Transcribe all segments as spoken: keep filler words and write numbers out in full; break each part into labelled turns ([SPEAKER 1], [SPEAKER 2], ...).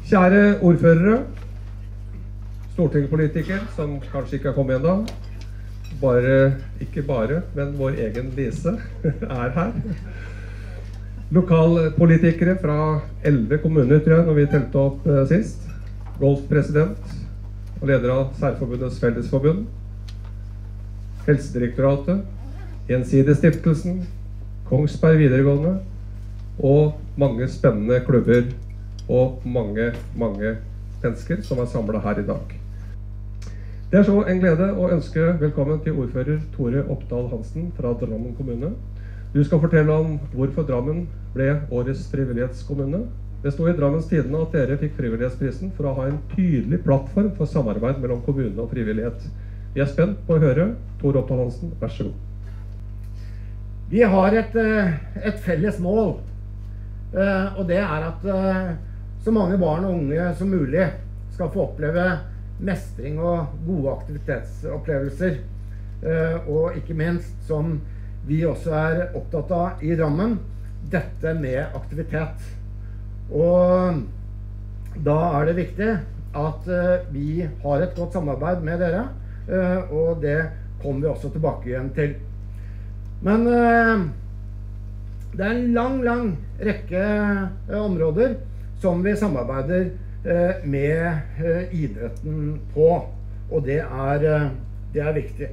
[SPEAKER 1] Kjære ordførere, stortingspolitiker som kanskje ikke har kommet ennå, bare, ikke bare, men vår egen Lise er her. Lokalpolitikere fra elleve kommuner, tror jeg, når vi telte opp eh, sist. Golfpresident og leder av Særforbundets Fellesforbund. Helsedirektoratet, Gjensidigestiftelsen, Kongsberg videregående og mange spennende klubber og mange, mange mennesker som er samlet her i dag. Det er så en glede å ønske velkommen til ordfører Tore Oppdal Hansen fra Drammen kommune. Du skal fortelle om hvorfor Drammen ble årets frivillighetskommune. Det stod i Drammens Tidende at dere fikk frivillighetsprisen for å ha en tydelig plattform for samarbeid mellom kommune og frivillighet. Vi er spent på å høre. Tore Oppdal Hansen, vær så god.
[SPEAKER 2] Vi har et, et felles mål, og det er at så mange barn og unge som mulig skal få oppleve mestring og gode aktivitetsopplevelser, og ikke minst, som vi også er opptatt av i Drammen, dette med aktivitet. Og da er det viktig at vi har et godt samarbeid med dere, og det kommer vi også tilbake igjen til. Men det er en lang, lang rekke områder som vi samarbeider med idretten på, og det er, det er viktig.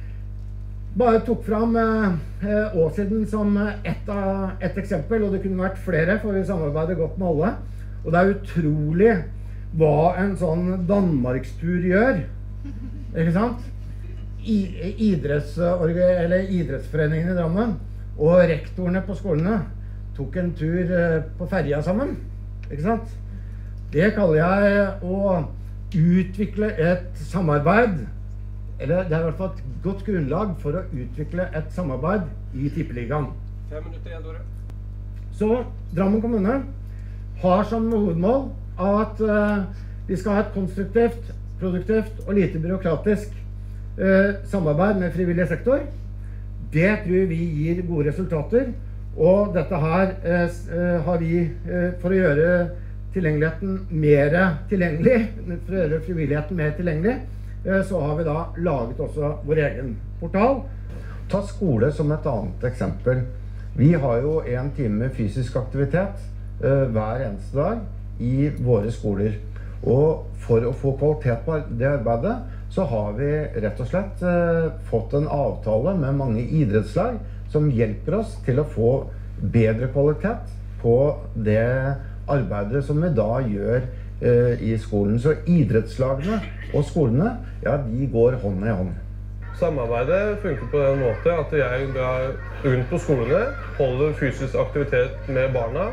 [SPEAKER 2] Bare tok fram Åssiden som et, av, et eksempel, og det kunne vært flere, for vi samarbeider godt med alle. Og det er utrolig hva en sånn Danmarkstur gjør, ikke sant? I, idretts, eller idrettsforeningen i Drammen og rektorene på skolene tok en tur på ferja sammen, ikke sant? Det kaller jeg å utvikle et samarbeid, eller det er i hvert fall et godt grunnlag for å utvikle et samarbeid i Tippeligaen.
[SPEAKER 1] Fem minutter igjen, Tore.
[SPEAKER 2] Så Drammen kommune har som hovedmål at uh, vi skal ha et konstruktivt, produktivt og lite byråkratisk uh, samarbeid med frivillig sektor. Det tror vi gir gode resultater, og dette her uh, har vi uh, for å gjøre tilgjengeligheten mer tilgjengelig, for å gjøre frivilligheten mer tilgjengelig, så har vi da laget også vår egen portal.
[SPEAKER 3] Ta skole som et annet eksempel. Vi har jo en time fysisk aktivitet uh, hver eneste dag i våre skoler. Og for å få kvalitet på det arbeidet, så har vi rett og slett uh, fått en avtale med mange idrettslag som hjelper oss til å få bedre kvalitet på det arbeidet som vi da gjør eh, i skolen. Så idrettslagene og skolene, ja, de går hånd i hånd.
[SPEAKER 4] Samarbeidet funker på den måten at jeg drar rundt på skolene, holder fysisk aktivitet med barna,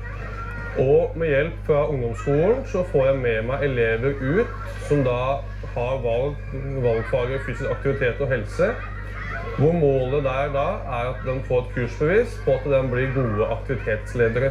[SPEAKER 4] og med hjelp fra ungdomsskolen så får jeg med meg elever ut som da har valg, valgfaget fysisk aktivitet og helse, hvor målet der da er at de får et kursbevis på at de blir gode aktivitetsledere.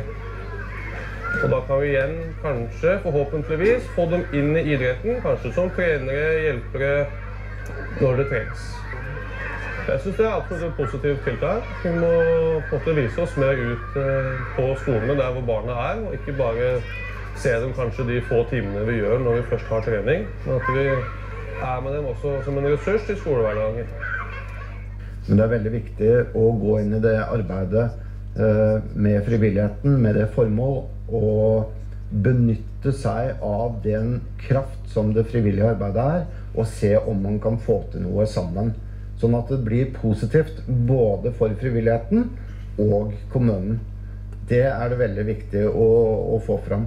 [SPEAKER 4] Og da kan vi igjen, kanskje, forhåpentligvis, få dem inn i idretten, kanskje som trenere, hjelpere, når det trengs. Jeg synes det er absolutt et positivt tiltak. Vi må på en måte vise oss mer ut på skolene der hvor barna er, og ikke bare se dem kanskje de få timene vi gjør når vi først har trening, men at vi er med dem også som en ressurs i skolehverdagen.
[SPEAKER 3] Men det er veldig viktig å gå inn i det arbeidet med frivilligheten, med det formål å benytte seg av den kraft som det frivillige arbeidet er, og se om man kan få til noe sammen. Sånn at det blir positivt både for frivilligheten og kommunen. Det er det veldig viktig å, å få fram.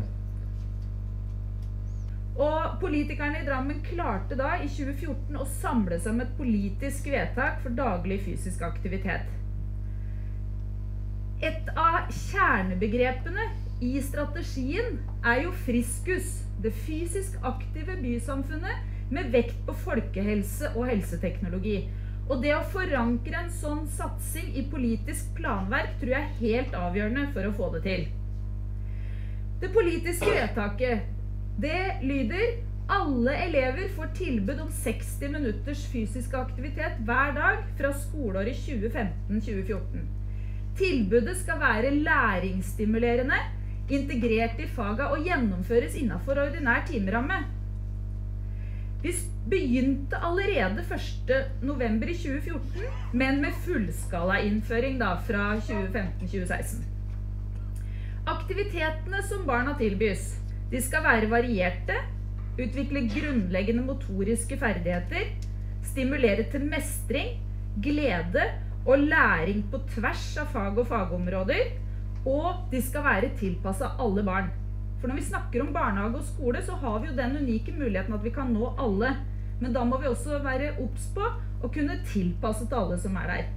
[SPEAKER 5] Og politikerne i Drammen klarte da i tjue fjorten å samle seg om et politisk vedtak for daglig fysisk aktivitet. Et av kjernebegrepene i strategien er jo Friskus, det fysisk aktive bysamfunnet med vekt på folkehelse og helseteknologi. Og det å forankre en sånn satsing i politisk planverk tror jeg er helt avgjørende for å få det til. Det politiske vedtaket, det lyder: alle elever får tilbud om seksti minutters fysisk aktivitet hver dag fra skoleåret tjue femten tjue fjorten. Tilbudet skal være læringsstimulerende, integrert i faget og gjennomføres innenfor ordinær timeramme. Vi begynte allerede første november i tjue fjorten, men med fullskala innføring da fra tjue femten til tjue seksten. Aktivitetene som barna tilbys, de skal være varierte, utvikle grunnleggende motoriske ferdigheter, stimulere til mestring, glede og læring på tvers av fag og fagområder, og de skal være tilpasset alle barn. For når vi snakker om barnehage og skole, så har vi jo den unike muligheten at vi kan nå alle. Men da må vi også være obs på å kunne tilpasse til alle som er der.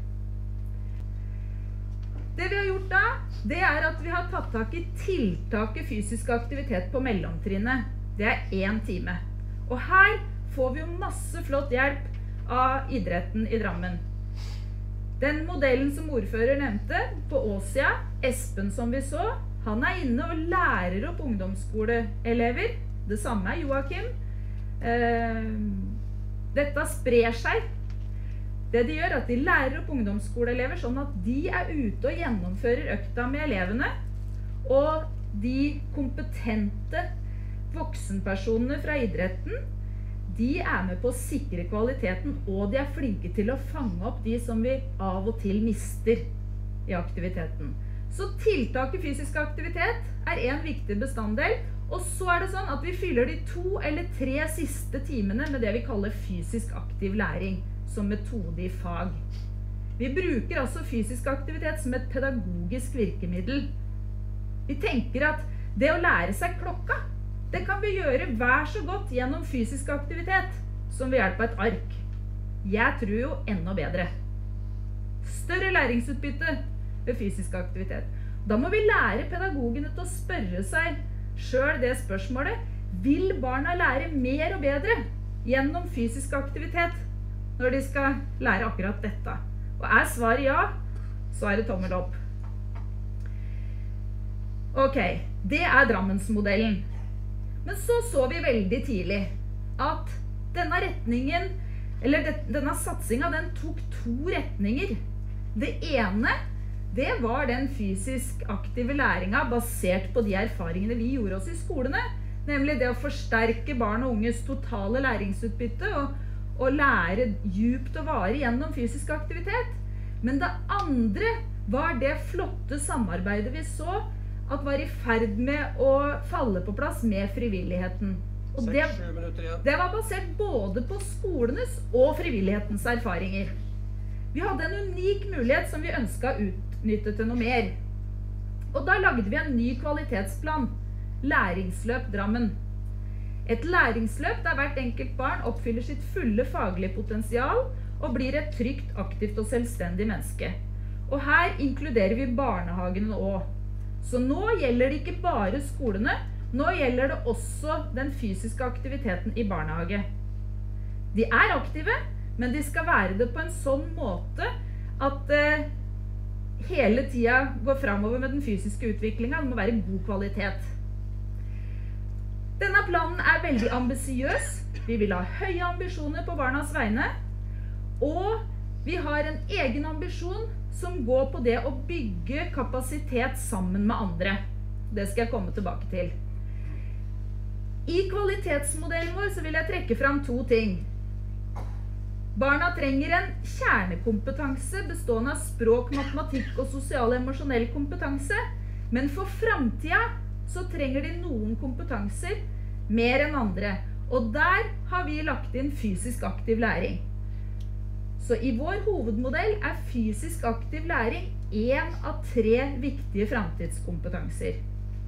[SPEAKER 5] Det vi har gjort da, det er at vi har tatt tak i tiltaket fysisk aktivitet på mellomtrinnet. Det er én time. Og her får vi jo masse flott hjelp av idretten i Drammen. Den modellen som ordfører nevnte på Åsia, Espen som vi så, han er inne og lærer opp ungdomsskoleelever. Det samme er Joachim. Eh, dette sprer seg. Det de gjør er at de lærer opp ungdomsskoleelever sånn at de er ute og gjennomfører økta med elevene. Og de kompetente voksenpersonene fra idretten, de er med på å sikre kvaliteten, og de er flinke til å fange opp de som vi av og til mister i aktiviteten. Så tiltaket fysisk aktivitet er en viktig bestanddel, og så er det sånn at vi fyller de to eller tre siste timene med det vi kaller fysisk aktiv læring, som metode i fag. Vi bruker altså fysisk aktivitet som et pedagogisk virkemiddel. Vi tenker at det å lære seg klokka, det kan vi gjøre vær så godt gjennom fysisk aktivitet, som ved hjelp av et ark. Jeg tror jo enda bedre. Større læringsutbytte ved fysisk aktivitet. Da må vi lære pedagogene til å spørre seg selv det spørsmålet: vil barna lære mer og bedre gjennom fysisk aktivitet når de skal lære akkurat dette? Og er svaret ja, så er det tommel opp. Ok, det er Drammensmodellen. Men så så vi veldig tidlig at denne retningen, eller denne satsingen, den tok to retninger. Det ene, det var den fysisk aktive læringen basert på de erfaringene vi gjorde oss i skolene, nemlig det å forsterke barn og unges totale læringsutbytte og, og lære djupt og varig gjennom fysisk aktivitet. Men det andre var det flotte samarbeidet vi så at var i ferd med å falle på plass med frivilligheten. Og det, det var basert både på skolenes og frivillighetens erfaringer. Vi hadde en unik mulighet som vi ønsket å utnytte til noe mer. Og da lagde vi en ny kvalitetsplan, Læringsløp Drammen. Et læringsløp der hvert enkelt barn oppfyller sitt fulle faglige potensial og blir et trygt, aktivt og selvstendig menneske. Og her inkluderer vi barnehagene også. Så nå gjelder det ikke bare skolene, nå gjelder det også den fysiske aktiviteten i barnehage. De er aktive, men de skal være det på en sånn måte at det hele tiden går fremover med den fysiske utviklingen. Det må være god kvalitet. Denne planen er veldig ambisiøs. Vi vil ha høye ambisjoner på barnas vegne, og vi har en egen ambisjon som går på det å bygge kapasitet sammen med andre. Det skal jeg komme tilbake til. I kvalitetsmodellen vår så vil jeg trekke fram to ting. Barna trenger en kjernekompetanse bestående av språk, matematikk og sosial-emosjonell kompetanse, men for fremtiden så trenger de noen kompetanser mer enn andre, og der har vi lagt inn fysisk aktiv læring. Så i vår hovedmodell er fysisk aktiv læring en av tre viktige fremtidskompetanser.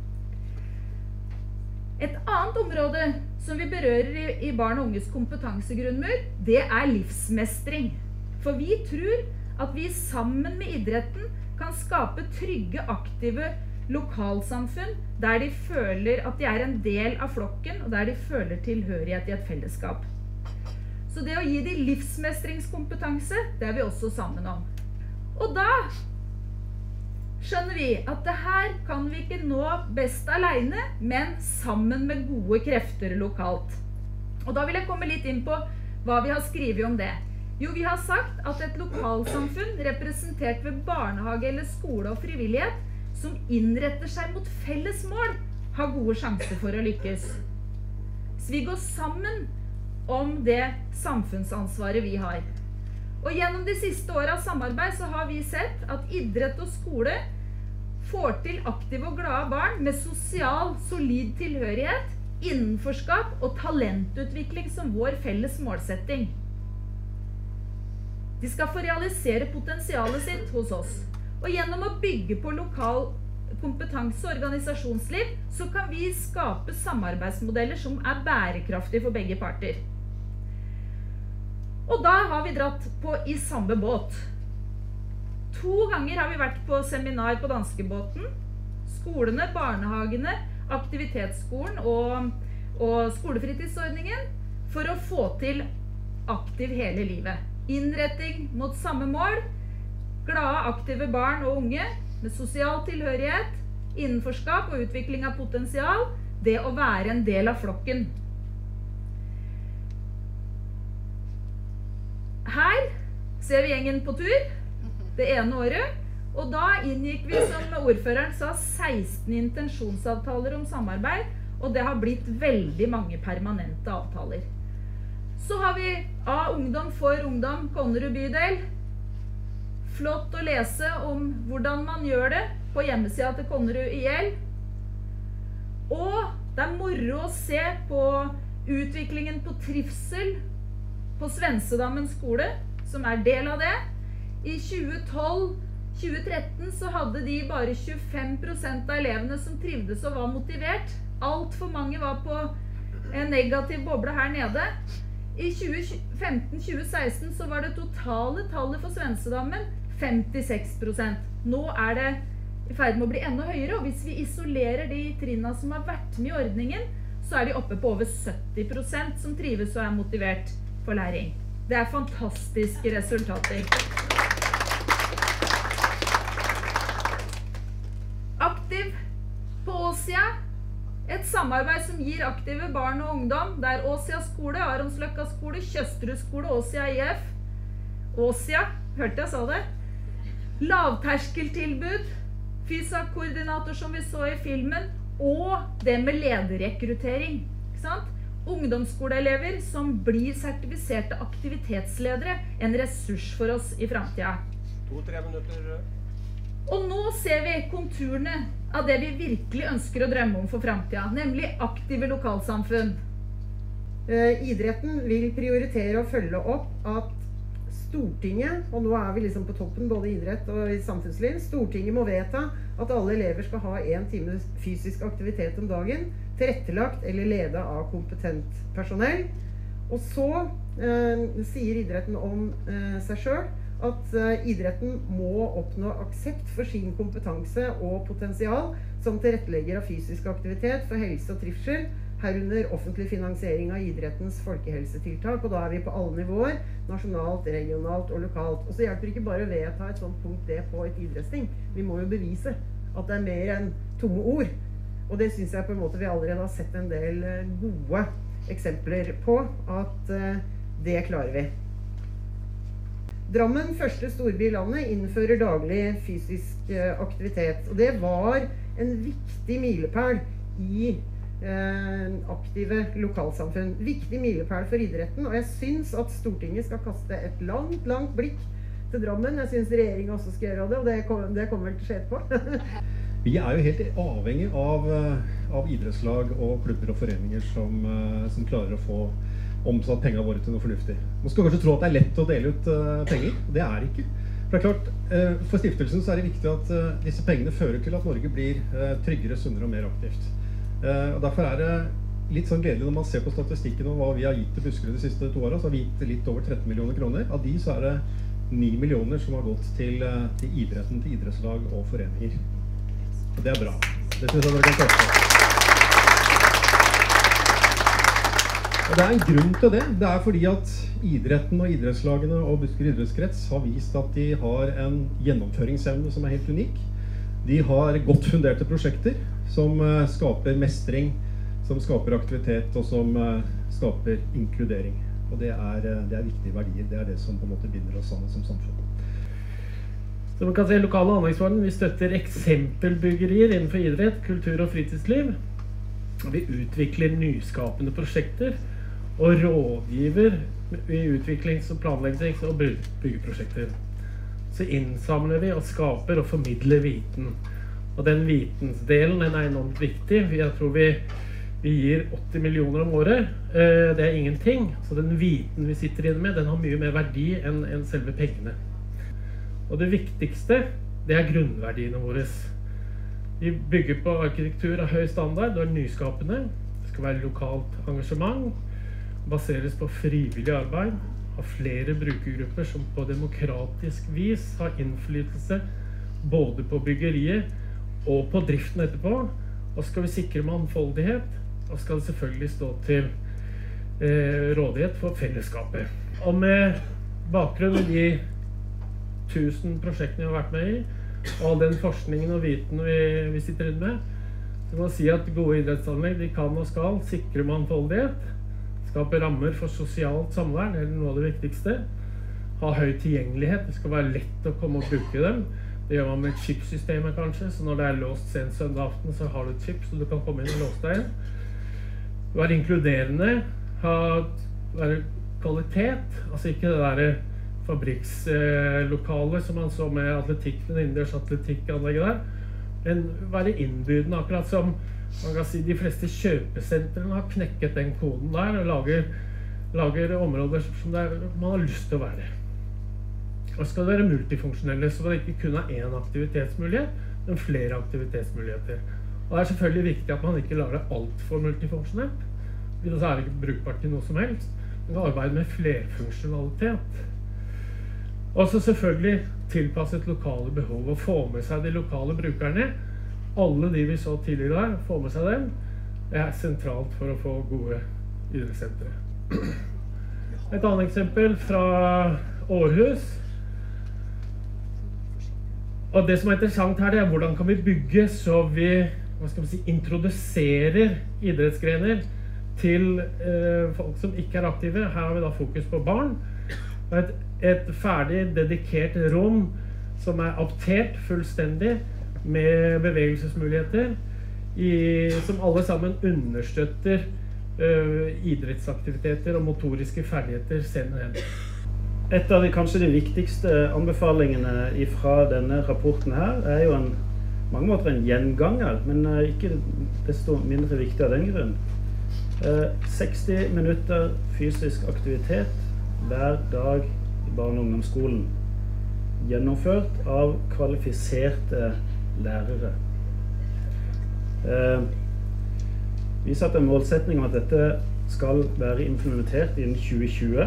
[SPEAKER 5] Et annet område som vi berører i, i barn og unges kompetansegrunnmur, det er livsmestring. For vi tror at vi sammen med idretten kan skape trygge, aktive lokalsamfunn der de føler at de er en del av flokken, og der de føler tilhørighet i et fellesskap. Så det å gi de livsmestringskompetanse, det er vi også sammen om. Og da skjønner vi at det her kan vi ikke nå best alene, men sammen med gode krefter lokalt. Og da vil jeg komme litt inn på hva vi har skrevet om det. Jo, vi har sagt at et lokalsamfunn representert ved barnehage eller skole og frivillighet som innretter seg mot felles mål, har gode sjanser for å lykkes. Så vi går sammen om det samfunnsansvaret vi har. Og gjennom de siste årenes samarbeid så har vi sett at idrett og skole får til aktive og glade barn med sosial, solid tilhørighet, innenforskap og talentutvikling som vår felles målsetting. De skal få realisere potensialet sitt hos oss. Og gjennom å bygge på lokal kompetanse og organisasjonsliv, så kan vi skape samarbeidsmodeller som er bærekraftige for begge parter. Og da har vi dratt på i samme båt. To ganger har vi vært på seminar på danskebåten. Skolene, barnehagene, aktivitetsskolen og, og skolefritidsordningen for å få til aktiv hele livet. Innretting mot samme mål, glade, aktive barn og unge med sosial tilhørighet, innenforskap og utvikling av potensial, det å være en del av flokken. Her ser vi gjengen på tur, det ene året, og da inngikk vi, som ordføreren sa, seksten intensjonsavtaler om samarbeid, og det har blitt veldig mange permanente avtaler. Så har vi av Ungdom for Ungdom, Konnerud bydel. Flott å lese om hvordan man gjør det på hjemmesida til Konnerud I L. Og det er moro å se på utviklingen på trivsel på Svensedammen skole, som er del av det. I tjue tolv til tjue tretten så hadde de bare tjuefem prosent av elevene som trivdes og var motivert. Alt for mange var på en negativ boble her nede. I tjue femten til tjue seksten så var det totale tallet for Svensedammen femtiseks prosent. Nå er det i ferd med å bli enda høyere, og hvis vi isolerer de trinnene som har vært med i ordningen, så er de oppe på over sytti prosent som trives og er motivert for læring. Det er fantastiske resultater. Aktiv på Åsia, et samarbeid som gir aktive barn og ungdom, der Åsia skole, Aronsløkka skole, Tjøsterud skole, Åsia I F, Åsia, hørte jeg sa det, lavterskeltilbud, fysak-koordinator som vi så i filmen, og det med lederrekruttering, ikke sant? Ungdomsskoleelever som blir sertifiserte aktivitetsledere, en ressurs for oss i fremtiden.
[SPEAKER 6] To-tre minutter.
[SPEAKER 5] Og nå ser vi konturene av det vi virkelig ønsker å drømme om for fremtiden, nemlig aktive lokalsamfunn.
[SPEAKER 7] Eh, idretten vil prioritere å følge opp at Stortinget, og nå er vi liksom på toppen både i idrett og i samfunnsliv, Stortinget må vedta at alle elever skal ha en time fysisk aktivitet om dagen, tilrettelagt eller ledet av kompetent personell. Og så eh, sier idretten om eh, seg selv at eh, idretten må oppnå aksept for sin kompetanse og potensial som tilrettelegger av fysisk aktivitet for helse og trivsel, herunder offentlig finansiering av idrettens folkehelsetiltak, og da er vi på alle nivåer, nasjonalt, regionalt og lokalt. Og så hjelper det ikke bare å vedta et sånt punkt det på et idrettsting. Vi må jo bevise at det er mer enn tomme ord. Og det synes jeg på en måte vi allerede har sett en del gode eksempler på, at uh, det klarer vi. Drammen, første storby i landet, innfører daglig fysisk uh, aktivitet. Og det var en viktig milepæl i uh, aktive lokalsamfunn. Viktig milepæl for idretten, og jeg synes at Stortinget skal kaste et langt, langt blikk til Drammen. Jeg synes regjeringen også skal gjøre det, og det kommer, det kommer vel til å skje etterpå.
[SPEAKER 6] Vi er jo helt avhengig av, av idrettslag og klubber og foreninger som, som klarer å få omsatt pengene våre til noe fornuftig. Man skal kanskje tro at det er lett å dele ut uh, penger. Det er ikke. For det er klart, uh, for stiftelsen så er det viktig at uh, disse pengene fører til at Norge blir uh, tryggere, sunnere og mer aktivt. Uh, og derfor er det litt sånn gledelig når man ser på statistikken om hva vi har gitt til Buskerud de siste to årene, så har vi gitt litt over tretten millioner kroner. Av de så er det ni millioner som har gått til, uh, til idretten, til idrettslag og foreninger. Og det er bra. Det synes jeg dere kan takke. Og det er en grunn til det. Det er fordi at idretten og idrettslagene og Buskerud idrettskrets har vist at de har en gjennomføringsevne som er helt unik. De har godt funderte prosjekter som uh, skaper mestring, som skaper aktivitet og som uh, skaper inkludering. Og det er, uh, det er viktige verdier. Det er det som på en måte binder oss sammen som samfunn.
[SPEAKER 8] Så man kan se lokale anleggsfonden, vi støtter eksempelbyggerier innenfor idrett, kultur og fritidsliv. Vi utvikler nyskapende prosjekter og rådgiver i utviklings- og planleggings- og byggeprosjekter. Så innsamler vi og skaper og formidler viten. Og den vitensdelen den er enormt viktig. Jeg tror vi, vi gir åtti millioner om året. Det er ingenting. Så den viten vi sitter inne med, den har mye mer verdi enn, enn selve pengene. Og det viktigste, det er grunnverdiene våre. Vi bygger på arkitektur av høy standard, det er nyskapende. Det skal være lokalt engasjement, baseres på frivillig arbeid, ha flere brukergrupper som på demokratisk vis har innflytelse både på byggeriet og på driften etterpå. Og skal vi sikre mangfoldighet, og skal det selvfølgelig stå til eh, rådighet for fellesskapet. Og med bakgrunn i de tusen prosjektene jeg har vært med i, og all den forskningen og viten vi, vi sitter inne med, så kan man si at gode idrettsanlegg de kan og skal sikre mangfoldighet, skape rammer for sosialt samvær, det er noe av det viktigste, ha høy tilgjengelighet, det skal være lett å komme og bruke dem. Det gjør man med et chipsystemet kanskje, så når det er låst sent søndag aften, så har du et chip, så du kan komme inn og låse deg inn. Være inkluderende, ha, være kvalitet, altså ikke det der fabrikslokalet som man så med atletikk, den innendørs atletikkanlegget der, men være innbydende, akkurat som man kan si de fleste kjøpesentrene har knekket den koden der og lager, lager områder som det er, man har lyst til å være. Og skal det være multifunksjonelle, så det ikke kun er en aktivitetsmulighet, men flere aktivitetsmuligheter. Og det er selvfølgelig viktig at man ikke lar det alt for multifunksjonelt, for så er det ikke brukbart til noe som helst. Man kan arbeide med flerfunksjonalitet. Og så selvfølgelig tilpasset lokale behov, og få med seg de lokale brukerne. Alle de vi så tidligere der, få med seg dem. Det er sentralt for å få gode idrettssentre. Et annet eksempel fra Århus. Og det som er interessant her, det er hvordan kan vi bygge så vi, hva skal man si, introduserer idrettsgrener til eh, folk som ikke er aktive. Her har vi da fokus på barn. Et, et ferdig, dedikert rom som er aptert fullstendig med bevegelsesmuligheter i, som alle sammen understøtter uh, idrettsaktiviteter og motoriske ferdigheter senere hen.
[SPEAKER 9] Et av de kanskje de viktigste anbefalingene fra denne rapporten her er jo en, mange måter en gjenganger, men uh, ikke desto mindre viktig av den grunn. Uh, seksti minutter fysisk aktivitet hver dag i barne- og ungdomsskolen, gjennomført av kvalifiserte lærere. Eh, vi satte en målsetning om at dette skal være implementert innen tjue tjue.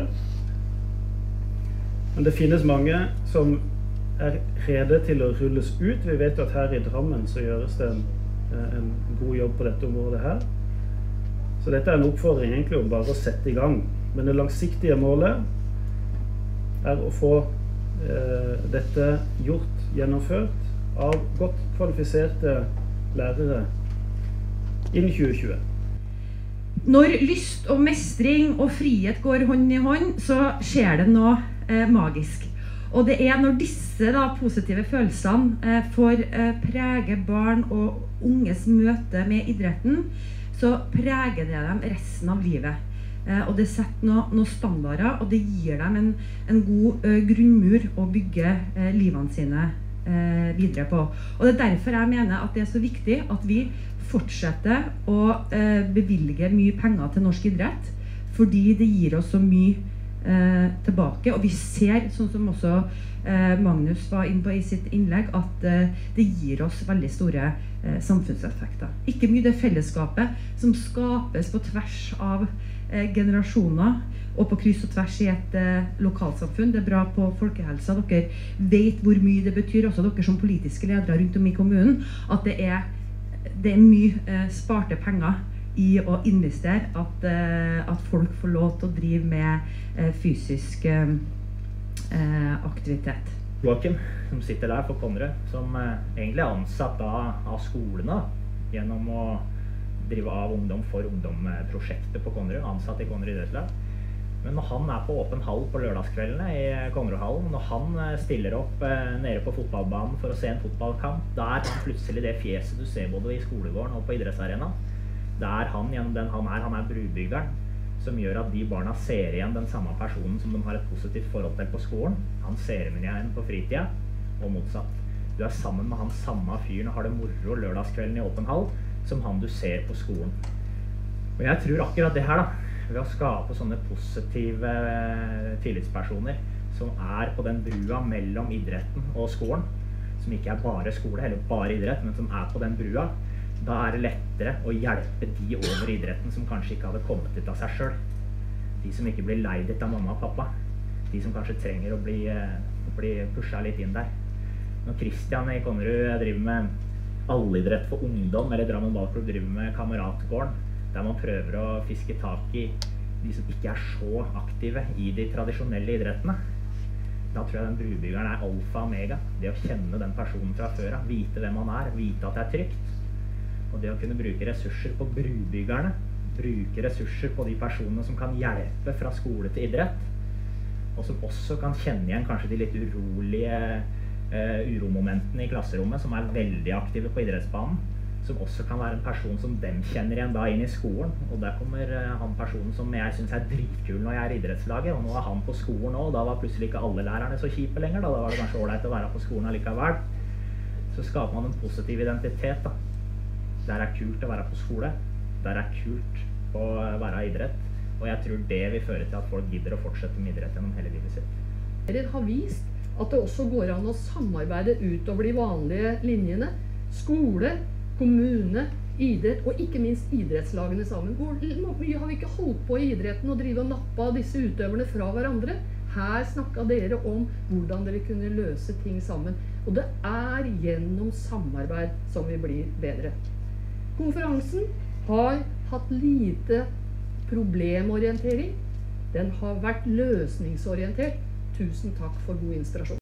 [SPEAKER 9] Men det finnes mange som er rede til å rulles ut. Vi vet jo at her i Drammen så gjøres det en, en god jobb på dette området her. Så dette er en oppfordring egentlig om bare å sette i gang. Men det langsiktige målet er å få eh, dette gjort, gjennomført av godt kvalifiserte lærere innen tjue tjue.
[SPEAKER 5] Når lyst og mestring og frihet går hånd i hånd, så skjer det noe eh, magisk. Og det er når disse da, positive følelsene eh, får eh, prege barn og unges møte med idretten, så preger det dem resten av livet. Eh, og det setter noen noe standarder, og det gir dem en, en god uh, grunnmur å bygge uh, livene sine uh, videre på. Og det er derfor jeg mener at det er så viktig at vi fortsetter å uh, bevilge mye penger til norsk idrett, fordi det gir oss så mye uh, tilbake. Og vi ser, sånn som også uh, Magnus var inne på i sitt innlegg, at uh, det gir oss veldig store uh, samfunnseffekter. Ikke mye det fellesskapet som skapes på tvers av generasjoner og på kryss og tvers i et eh, lokalsamfunn. Det er bra på folkehelsa. Dere vet hvor mye det betyr, også dere som politiske ledere rundt om i kommunen, at det er, det er mye eh, sparte penger i å investere, at, eh, at folk får lov til å drive med eh, fysisk eh, aktivitet.
[SPEAKER 10] Joachim, som sitter der for Konnerud, som eh, egentlig er ansatt av, av skolene gjennom å drive av ungdom for ungdom-prosjektet på Konnerud, ansatt i Konnerud idrettslag. Men når han er på åpen hall på lørdagskveldene i Kongerhallen, når han stiller opp eh, nede på fotballbanen for å se en fotballkamp, da er han plutselig det fjeset du ser både i skolegården og på idrettsarenaen. Det er han gjennom den han er, han er brubyggeren, som gjør at de barna ser igjen den samme personen som de har et positivt forhold til på skolen. Han ser dem igjen på fritida, og motsatt. Du er sammen med han samme fyren og har det moro lørdagskvelden i åpen hall, som han du ser på skolen. Og jeg tror akkurat det her da, ved å skape sånne positive tillitspersoner som er på den brua mellom idretten og skolen, som ikke er bare skole eller bare idrett, men som er på den brua, da er det lettere å hjelpe de over idretten som kanskje ikke hadde kommet ut av seg selv. De som ikke blir leidet av mamma og pappa. De som kanskje trenger å bli, bli pushet litt inn der. Når Christian i Konnerud driver med allidrett for ungdom, eller Drammen Ballklubb driver med Kameratgården, der man prøver å fiske tak i de som ikke er så aktive i de tradisjonelle idrettene. Da tror jeg den brubyggeren er alfa og omega. Det å kjenne den personen fra før av, vite hvem han er, vite at det er trygt. Og det å kunne bruke ressurser på brubyggerne, bruke ressurser på de personene som kan hjelpe fra skole til idrett, og som også kan kjenne igjen kanskje de litt urolige uh, uromomentene i klasserommet, som er veldig aktive på idrettsbanen, som også kan være en person som dem kjenner igjen da inn i skolen. Og der kommer uh, han personen som jeg synes er dritkul når jeg er i idrettslaget, og nå er han på skolen også, og da var plutselig ikke alle lærerne så kjipe lenger, da, da var det kanskje ålreit å være på skolen allikevel. Så skaper man en positiv identitet da. Der er kult å være på skole, der er kult å være idrett, og jeg tror det vil føre til at folk gidder å fortsette med idrett gjennom hele livet sitt.
[SPEAKER 11] Dere har vist at det også går an å samarbeide utover de vanlige linjene. Skole, kommune, idrett og ikke minst idrettslagene sammen. Hvor mye har vi ikke holdt på i idretten og drive og nappe av disse utøverne fra hverandre? Her snakket dere om hvordan dere kunne løse ting sammen. Og det er gjennom samarbeid som vi blir bedre. Konferansen har hatt lite problemorientering. Den har vært løsningsorientert. Tusen takk for god inspirasjon.